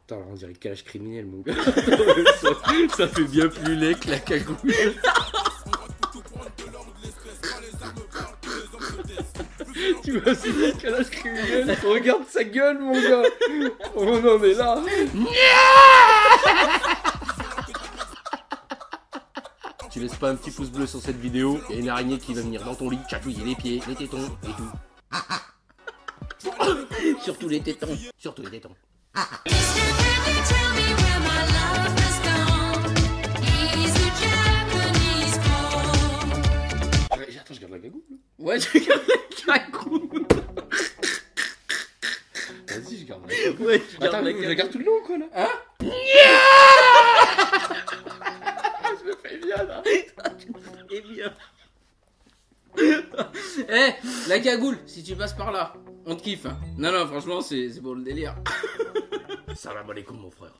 Putain, on dirait calage criminel, mon gars. ça fait bien plus laid que la cagoule. Tu vois, c'est le calage criminel. Regarde sa gueule, mon gars. On en est là. Tu laisses pas un petit pouce bleu sur cette vidéo, il y a une araignée qui va venir dans ton lit, chatouiller les pieds, les tétons et tout. Surtout les tétons. Surtout les tétons. Attends, je garde la cagoule. Ouais, je garde la cagoule. Vas-y, je garde la cagoule. Ouais, je garde la cagoule. Je la garde tout le long, quoi, là. Hein? Je me fais bien, là. Tu me fais bien. Eh, la cagoule, si tu passes par là, on te kiffe. Non, non, franchement, c'est pour le délire. Salam alaikum, mon frère.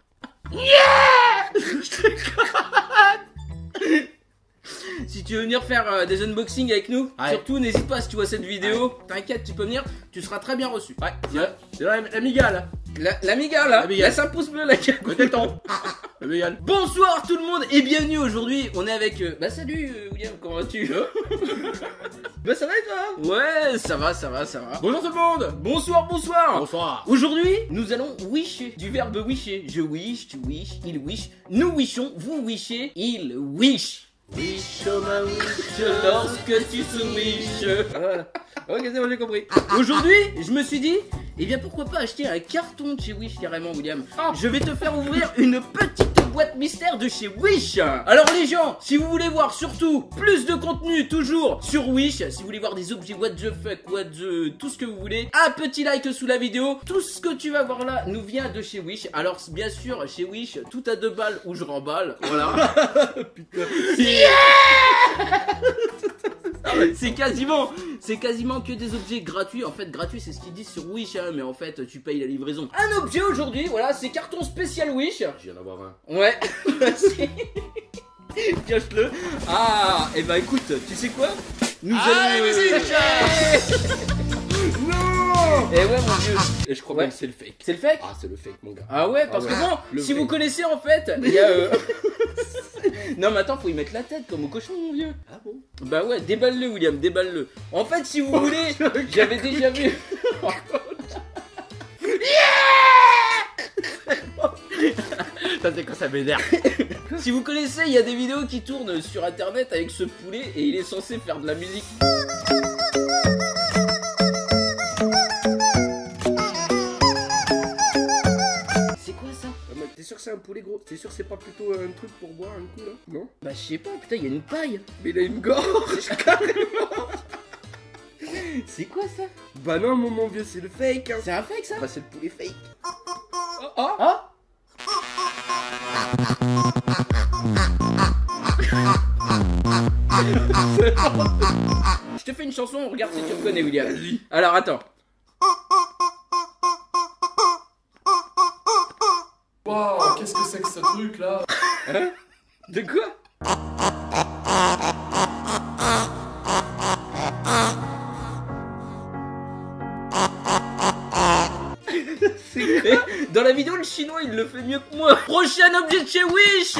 Si tu veux venir faire des unboxings avec nous, surtout n'hésite pas, si tu vois cette vidéo, t'inquiète, tu peux venir, tu seras très bien reçu. Ouais, c'est la migale. La migale, hein. Laisse un pouce bleu, la cagoule. Bonsoir tout le monde et bienvenue aujourd'hui. On est avec. Bah salut William, comment vas-tu? Bah ça va et toi? Ouais, ça va. Bonjour tout le monde. Bonsoir. Bonsoir. Aujourd'hui, nous allons wisher. Du verbe wisher. Je wish, tu wish, il wish. Nous wishons, vous wishez, il wish. Wish, oh ma wish, lorsque tu souwish. Voilà. Ok, c'est bon, j'ai compris. Aujourd'hui, je me suis dit, eh bien pourquoi pas acheter un carton de chez Wish carrément, William. Je vais te faire ouvrir une petite boîte mystère de chez Wish. Alors les gens, si vous voulez voir surtout plus de contenu toujours sur Wish, si vous voulez voir des objets what the fuck, tout ce que vous voulez, un petit like sous la vidéo. Tout ce que tu vas voir là nous vient de chez Wish. Alors bien sûr, chez Wish, tout à 2 balles ou je remballe. Voilà. Putain. C'est quasiment que des objets gratuits. En fait, gratuit, c'est ce qu'ils disent sur Wish, hein, mais en fait, tu payes la livraison. Un objet aujourd'hui, voilà, c'est carton spécial Wish. Je viens d'avoir un. Ouais, merci. Cache-le. Ah, et bah écoute, tu sais quoi? Nous allons. Non. Et ouais, mon vieux. Et je crois même que c'est le fake. C'est le fake? Ah, c'est le fake, mon gars. Ah ouais, parce que bon, si vous connaissez en fait, il y a. Non mais attends, faut y mettre la tête comme au cochon, mon vieux. Ah bon? Bah ouais, déballe-le William, déballe-le. En fait, si vous voulez, j'avais déjà vu. Ça c'est quand ça m'énerve. Si vous connaissez, il y a des vidéos qui tournent sur internet avec ce poulet et il est censé faire de la musique. T'es sûr que c'est un poulet gros? T'es sûr que c'est pas plutôt un truc pour boire un coup là? Non? Bah je sais pas, putain il y a une paille. Mais il a une gorge carrément. C'est quoi ça? Bah non mon vieux, c'est le fake hein. C'est un fake ça? Bah c'est le poulet fake. Je te fais une chanson, regarde si tu reconnais William. Alors attends. Waouh, qu'est-ce que c'est que ce truc là? Hein? De quoi? Dans la vidéo, le chinois il le fait mieux que moi. Prochain objet de chez Wish.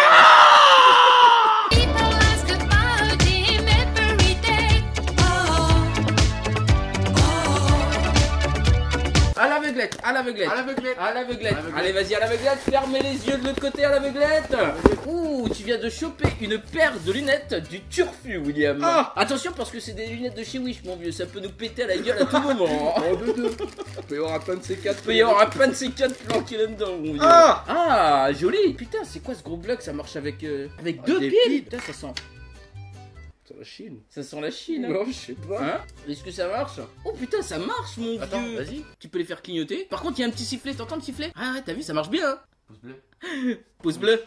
À l'aveuglette. Allez, vas-y, à l'aveuglette. Fermez les yeux de l'autre côté à l'aveuglette. Ouh, tu viens de choper une paire de lunettes du turfu, William. Attention, parce que c'est des lunettes de chez Wish, mon vieux. Ça peut nous péter à la gueule à tout moment. Il peut y avoir un pain de ces 4. Planqué là-dedans, mon vieux. Ah, joli. Putain, c'est quoi ce gros bloc? Ça marche avec 2 piles. Putain, ça sent. La Chine. Ça sent la Chine. Non, je sais pas. Hein? Est-ce que ça marche? Oh putain, ça marche, mon Attends, vieux. vas-y. Tu peux les faire clignoter. Par contre, il y a un petit sifflet. T'entends le sifflet? Ah ouais, t'as vu, ça marche bien. Hein? Pouce bleu. Pouce bleu.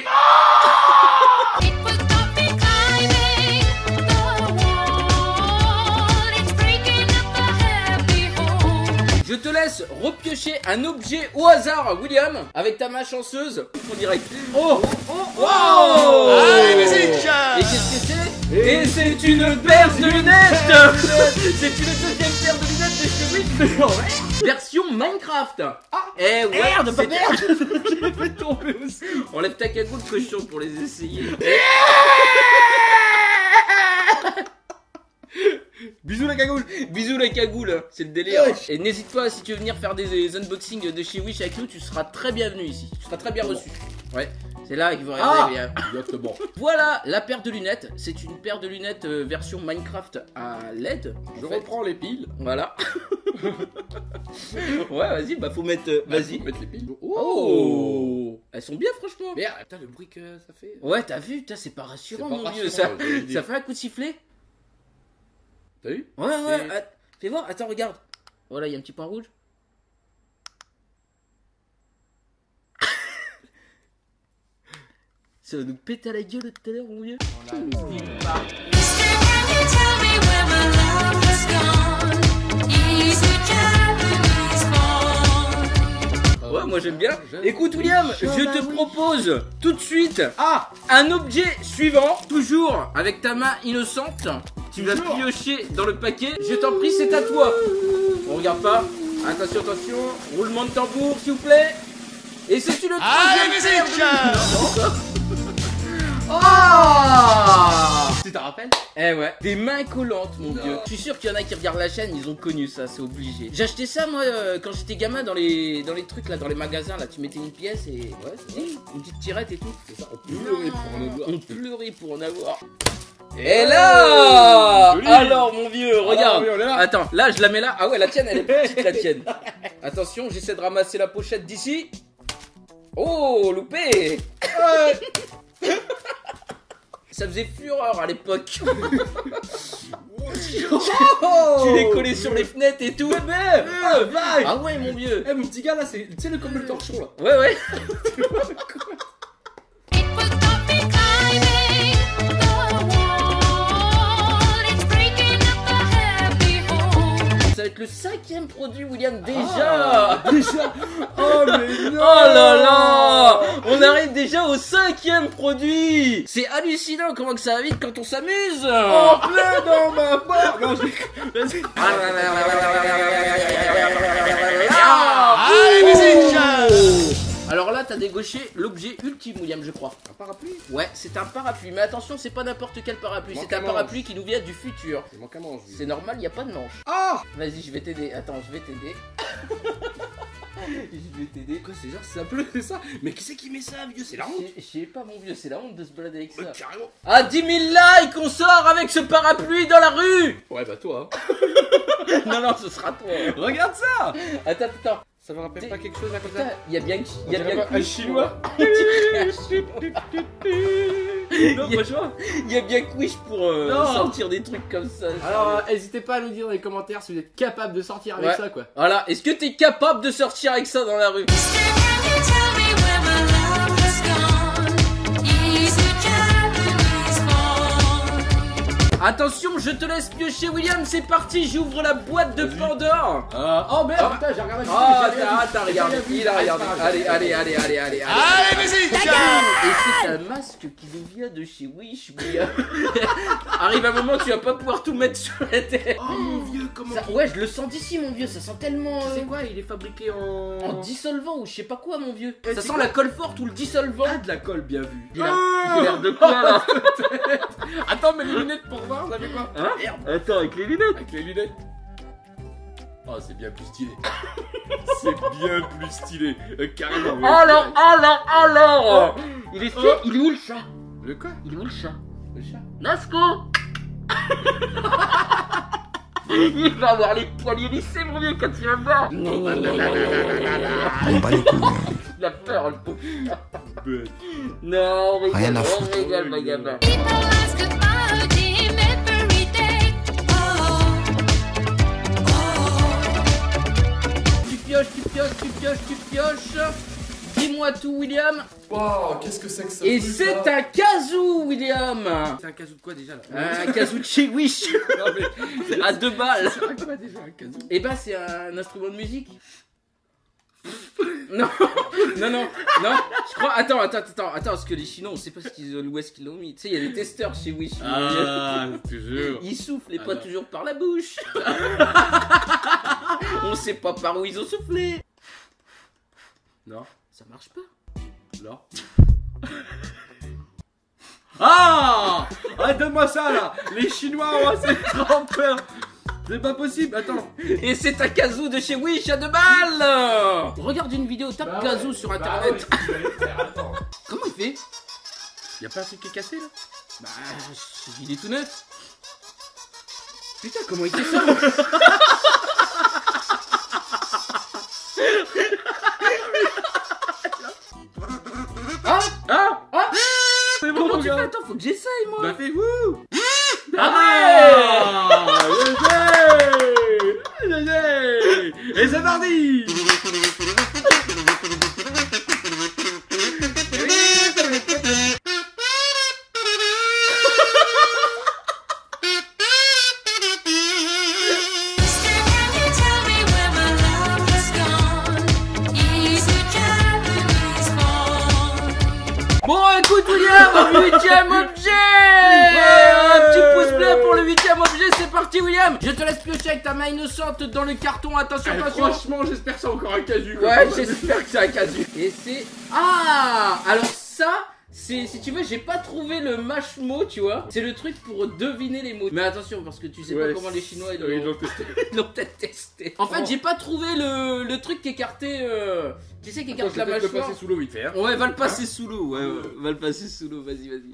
Je te laisse repiocher un objet au hasard, William, avec ta main chanceuse. En direct. Oh! Allez, musique! Et qu'est-ce que c'est? Et c'est une paire de lunettes. C'est une deuxième paire de lunettes de chez Wish. Version Minecraft. Ah, eh ouais, merde, pas merde. J'ai fait tomber aussi. Enlève ta cagoule cochon pour les essayer. Bisous la cagoule. Bisous la cagoule, c'est le délire. Wesh. Et n'hésite pas, si tu veux venir faire des unboxings de chez Wish avec nous, tu seras très bienvenu ici. Tu seras très bien reçu. Ouais, c'est là qu'il faut regarder. Exactement. Voilà la paire de lunettes. C'est une paire de lunettes version Minecraft à LED. Je reprends les piles. Voilà. Ouais, vas-y, bah faut mettre. Vas-y. Faut mettre les piles. Oh, elles sont bien, franchement. Merde, putain, le bruit que ça fait. Ouais, t'as vu, c'est pas rassurant, C'est pas mon vieux. rassurant, Ça, je veux dire. ça fait un coup de sifflet. T'as vu? Ouais, ouais, Et- fais voir, attends, regarde. Voilà, il y a un petit point rouge. Ça va nous péter à la gueule tout à l'heure, mon vieux. Ouais, moi j'aime bien. Écoute, William, je te propose tout de suite un objet suivant, toujours avec ta main innocente. Tu vas piocher dans le paquet. Je t'en prie, c'est à toi. On regarde pas. Attention, attention. Roulement de tambour, s'il vous plaît. Et c'est une troisième paire de- Oh! Tu t'en rappelles? Eh ouais, des mains collantes, mon vieux. Je suis sûr qu'il y en a qui regardent la chaîne, ils ont connu ça, c'est obligé. J'ai acheté ça, moi, quand j'étais gamin dans les trucs là, dans les magasins là. Tu mettais une pièce et ouais, c'est une petite tirette et tout. C'est ça, on pleurait pour en avoir. On pleurait pour en avoir. Et là, joli. alors mon vieux, regarde. oui, on est là. Attends, là je la mets là. Ah ouais, la tienne, elle est petite, la tienne. Attention, j'essaie de ramasser la pochette d'ici. Oh, loupé. Ça faisait fureur à l'époque. Tu les collais sur les fenêtres et tout. Ah ouais, mon vieux. Eh, mon petit gars là, c'est, tu sais, le comme le torchon là. Ouais, ouais. Ça va être le 5e produit, William, déjà. Déjà. Oh mais non. Oh là là. On arrive déjà au 5e produit. C'est hallucinant comment que ça va vite quand on s'amuse. En plein dans ma barre. Non, vas-y. Allez, musique. Alors là, t'as dégauché l'objet ultime, William, je crois. Un parapluie. Ouais, c'est un parapluie. Mais attention, c'est pas n'importe quel parapluie. Manque C'est un à manche. parapluie qui nous vient du futur. Il manque un manche. C'est normal, il n'y a pas de manche. Ah. Vas-y, je vais t'aider. Attends, je vais t'aider. Je vais t'aider. Quoi, c'est genre, ça pleut, c'est ça? Mais qui c'est qui met ça, vieux? C'est la honte. Je sais pas, mon vieux, c'est la honte de se balader avec ça. Carrément. Ah, 10 000 likes, on sort avec ce parapluie dans la rue. Ouais, bah toi. Non, non, ce sera toi. Regarde ça. Attends, attends. Ça me rappelle pas quelque chose à côté? Putain, il y a bien un chinois. Non, franchement. Il y a bien Quiche pour sortir des trucs comme ça. Alors, n'hésitez pas à nous dire dans les commentaires si vous êtes capable de sortir avec Ouais. ça, quoi. Voilà, est-ce que t'es capable de sortir avec ça dans la rue? Attention, je te laisse piocher, William, c'est parti, j'ouvre la boîte de Pandore. Oh merde, putain, j'ai regardé. Attends, regarde, il a regardé. Allez. Allez, vas-y. Et c'est un masque qui nous vient de chez Wish, William. Arrive un moment, tu vas pas pouvoir tout mettre sur la tête. Oh mon vieux, comment Ça- ouais, je le sens d'ici, mon vieux, ça sent tellement... C'est quoi? Il est fabriqué en dissolvant ou je sais pas quoi, mon vieux. Ça c'est sent quoi la colle forte ou le dissolvant. Ah, de la colle, bien vu. Il a l'air de quoi, là? Attends, mais les lunettes pour voir, ça fait quoi? Hein? Merde. Attends, avec les lunettes. Avec les lunettes. Oh, c'est bien plus stylé. C'est bien plus stylé. Carrément. ouais. Alors Il est fait, il est où le chat? Le quoi? Il est où le chat? Le chat. Nasco. Il va avoir les poignets lissés, mon vieux, quand il va me voir. On bat les couilles. Il a peur, le pauvre. Bête. Non, on Rien à rigole, on foutre. rigole, ma gamin. Tu pioches. Dis-moi tout, William. Waouh, qu'est-ce que c'est que ça? Et c'est un kazoo, William. C'est un casou de quoi déjà là? Un kazoo de chez Wish. Non, mais. À 2 balles. C'est quoi déjà un casou? Et bah, c'est un instrument de musique. Non, je crois. Attends, parce que les Chinois, on sait pas où est-ce qu'ils l'ont mis. Tu sais, il y a des testeurs chez Wish. Ah, toujours. Ils soufflent et pas Alors. toujours par la bouche. On sait pas par où ils ont soufflé. Non. Ça marche pas. Non. Ah, donne-moi ça là. Les Chinois ont assez trop peur. C'est pas possible, attends. Et c'est un kazoo de chez Wish à 2 balles. Regarde une vidéo, tape Bah kazoo ouais, sur bah internet. ouais, tu vas les faire, attends. Comment il fait? Y'a pas un truc qui est cassé là? Bah, il est tout neuf. Putain, comment il fait ça? Ah C'est bon, comment tu fais? regarde. Attends, faut que j'essaye moi. Bah fais-vous. Ah Et c'est parti. Bon, écoute William, 8ème objet. Un petit pouce bleu pour le 8ème objet, c'est parti William. Je te laisse piocher avec ta main innocente dans le carton, attention, attention. Franchement, j'espère que c'est encore un casu. Ouais, j'espère que c'est un casu. Et c'est... Ah, alors ça... Si tu veux, j'ai pas trouvé le mashmo, tu vois. C'est le truc pour deviner les mots. Mais attention, parce que tu sais pas comment les Chinois ils l'ont testé. l'ont peut-être testé. En fait, j'ai pas trouvé le truc qui écartait. Tu sais, qui écarte la Le mâchoire. passer sous l'eau vite fait. Hein. Ouais, va le passer sous l'eau. Ouais, va le passer sous l'eau. Vas-y, vas-y.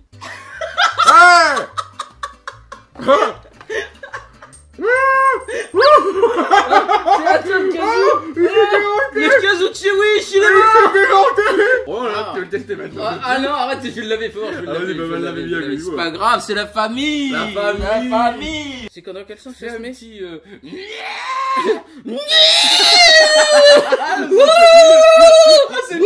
C'est à toi le kazoo. Le kazoo de chez Wish, il est là. Oh là, tu veux le tester maintenant. Ah non, arrête, je l'avais fort. Je l'avais, vas-y, bah, je l'avais l'avais, bien je l'avais. vu, C'est ouais. pas grave, c'est la famille. La famille. La famille. C'est quand dans quel sens C'est ça se un met? petit. C'est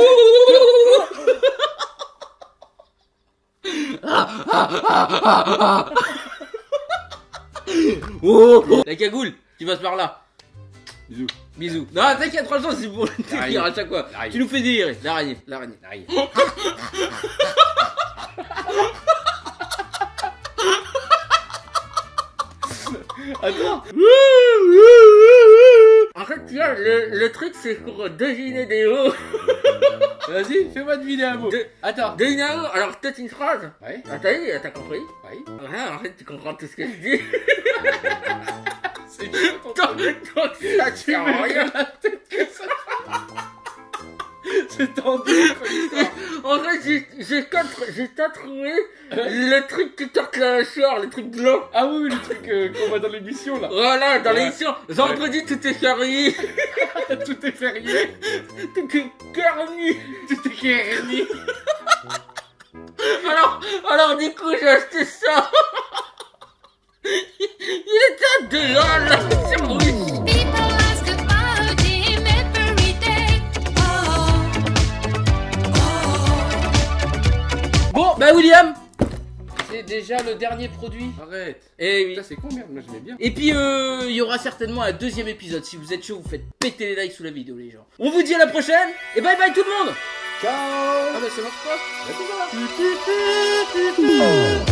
la cagoule, tu passes par là. Bisous. Bisous. Non, t'inquiète, franchement, c'est pour le délire à chaque fois. Tu nous fais délirer. L'araignée, l'araignée. Attends. En fait, tu vois, le truc, c'est pour deviner des mots. Vas-y, fais-moi deviner un mot. Attends. Deviner un mot, alors peut-être une phrase. Ouais. Ah, t'as compris? Ouais. Ouais, en fait, tu comprends tout ce que je dis. C'est bien ton truc. Donc, ça sert à rien. la tête que ça. C'est tendu. En fait, j'ai pas trouvé le truc qui torque la mâchoire, le truc blanc. Ah oui, le truc qu'on voit dans l'émission là. Voilà, dans Ouais. l'émission. Vendredi, tout est férié. Tout est férié. Tout est garni. Tout est guéri. Alors du coup, j'ai acheté ça. Il était déjà là sur Wish. Bon, bah William, c'est déjà le dernier produit. Arrête. Eh oui. Ça c'est con, merde, moi j'aimais bien. Et puis il y aura certainement un deuxième épisode. Si vous êtes chaud, vous faites péter les likes sous la vidéo, les gens. On vous dit à la prochaine et bye bye tout le monde. Ciao. Ah bah ça marche pas. Bah, c'est ça.